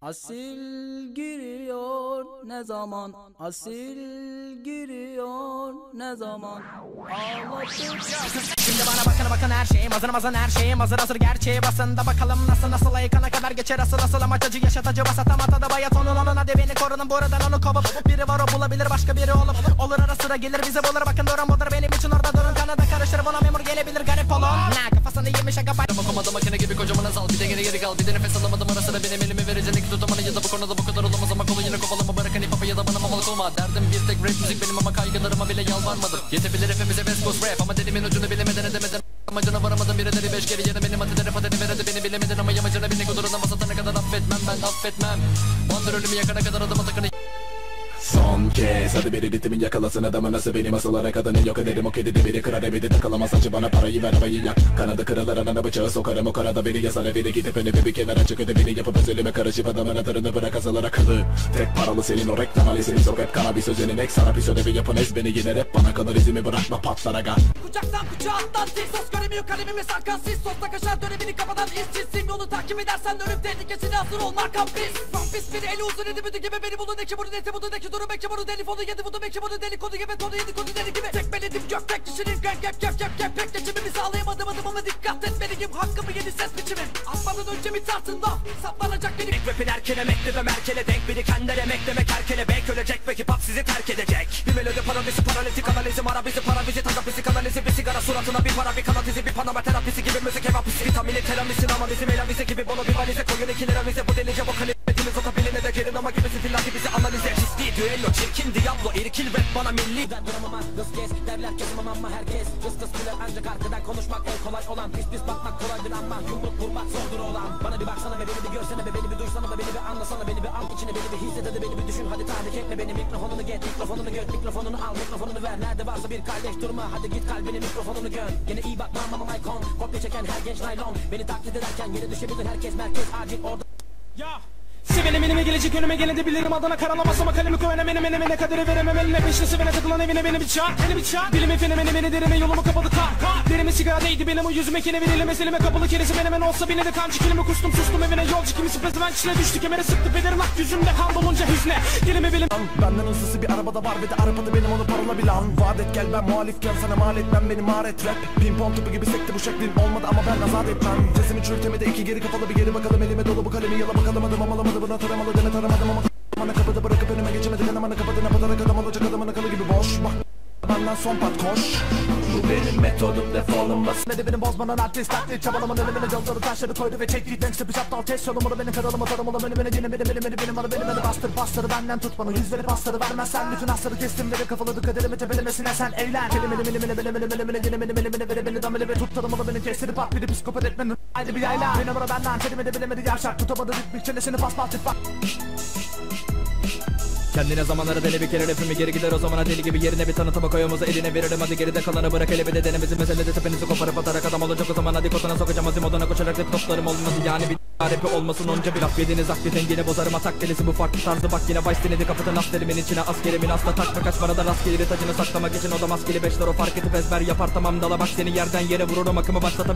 Asil giriyor ne zaman, asil giriyor ne zaman, ağlatır. Şimdi bana bakın her şeyim hazır her şeyim hazır gerçeği basında bakalım nasıl ayıkana kadar geçer asıl amacacı yaşatıcı basatamata da bayat onun hadi beni korunun buradan onu kovup biri var o bulabilir başka biri olur ara sıra gelir bize bulur bakın durum budur benim için orada durun kanada karışır buna memur gelebilir garip olun kafasını yemiş aga bay okumadı makine gibi kocaman azal bir de geri kal bir de nefes alamadım ara sıra benim elimi vereceğin iki tutamını ya da bu konuda bu kadar olamaz ama kolu yine kovalama bırakın hip hop'u ya da bana mamalık olma derdim bir tek rap müzik benim ama kaygılarıma bile yalvarmadım yetebilir hepimize West Coast rap ama dilimin ucunu bilemeden edemeden amacına varamadım birileri beş geri yerine benim atıları pateni veredi beni bilemedin ama yamacına beni kuduruna basatana kadar affetmem ben affetmem Bandır ölümü yakana kadar adım atakını Son kez hadi biri ritmin yakalasın adamı nasıl benim asılara kadını yok ederim o kedide biri kırar ebedi takılamaz saçı bana parayı ver arabayı yak kanadı kırılır anana bıçağı sokarım o karada biri yazar evine gidip önüme bir kenara çık ödevini yapıp özelime karışıp adamın atarını bırak asalar akıllı tek paralı senin o reklam alisini sok hep kanabis özenin ek sarapis ödevi yapın ez beni yine rap bana kadar izimi bırakma patlar aga Kucaktan kucağa atlan sos göremiyor kalemimi sarkansız sosla kaşar dönemini kafadan izçizsin yolu takip edersen dönüp tehlikesine hazır ol markam pis Rampis biri eli uzun edi büdü gibi beni bulun eki bunu neti bunu neki durum eki bunu telefonu yedi vudu eki bunu deli kodu gibi tonu yedi kodu deli gibi tekmeledim göktek kişinin gep pek geçimimi sağlayamadım adımıma dikkat et benim gibi hakkımı yedi ses biçimim atmadan önce mi tartında saplanacak benim rapin erkene mekle ve merkele denk biri kendine emeklemek erkele bek ölecek ve hip hop sizi terk edecek bir melodi paradisi paralitik analizim arabizi para bizi tagapisi kanalizi bir sigara suratına bir para bir kanat izi bir panama terapisi gibi müzik evapisi vitamini teramisin ama bizim elamize gibi bono bir valize koyun 2 lira bize bu delice bu kalimetimiz otabiline de gelin ama gibisi fillaki bizi analize cisdi düello çirkin Diablo erkil rap bana milli ben duramam kız kes derler kesimam ama herkes kız bilir ancak arkadan konuşmak en kolay olan pis bakmak kolaydır ama yumruk vurmak zordur olan bana bir baksana ve beni bir görsene ve beni bir duysana ve beni bir anlasana beni bir al içine beni bir hisset hadi beni bir düşün hadi tahrik etme beni mikrofonunu get mikrofonunu göt mikrofonunu al mikrofonunu ver nerede varsa bir kardeş durma hadi git kalbini mikrofonunu gön yine iyi bakma ama icon kopya çeken her genç naylon beni taklit ederken yere düşebilir herkes merkez acil orada ya Sevenim elime gelecek önüme gene de bilirim adana karalamaz ama kalemi koyana menemene kaderi veremem eline peşine sevene takılan evine beni bir çağır beni bir çağır dilimi fenomeni beni derime yolumu kapalı kar derime sigara değdi benim o yüzüme kene veriyle meseleme kapalı keresi menemen olsa beni de kancı kilimi kustum sustum evine yolcu kimisi pezeven içine düştü kemere sıktı bederim ak yüzümde kan dolunca hüzne dilimi bilim benden hızlısı bir arabada var ve de arabada benim onu parola bilan vaat et gel ben muhalifken sana mal etmem beni maharet rap pimpon topu gibi sekti bu şeklin olmadı ama ben azat etmem sesimi çürütemedi iki geri kafalı bir geri bakalım elime dolu bu kalemi yala bakalım adım amalamadı buna taramalı deme taramadım ama bana kapıda bırakıp önüme geçemedi kanamana kapatına patarak adam olacak adamın akalı gibi boş bak benden son pat koş bu benim metodum defolunmasın edebini bozmadan artist taklit çabalaman önümüne yolları taşları koydu ve çekti denkse bir aptal test yolumunu benim karalım atarım olam önümüne yine benim adı benim bastır benden tut bana yüz verip bastırı vermezsen bütün asları kestim verip kafaladı kaderimi tepelemesine sen eğlen kelimini vere beni damele ve tuttarım onu beni kestirip at biri psikopat etmenin ayrı bir yayla bir numara benden kelime de bilemedi yavşak tutamadı ritmik çenesini pas bak Kendine zamanları deli bir kere rapimi geri gider o zamana deli gibi yerine bir tanıtıma koyumuzu eline veririm hadi geride kalanı bırak hele bir de denemesi meselede tepenizi koparıp atarak adam olacak o zaman hadi kotuna sokacağım azim odana koşarak rap toplarım olması yani bir rapi olmasın onca bir laf yediğiniz akli dengini bozarım atak delisi bu farklı tarzı bak yine baş denedi kapatın askerimin içine askerimin asla takma kaç parada rastgele tacını saklamak için o da maskeli 5 lira o fark edip ezber yapar tamam dala bak seni yerden yere vururum akımı başlatabilir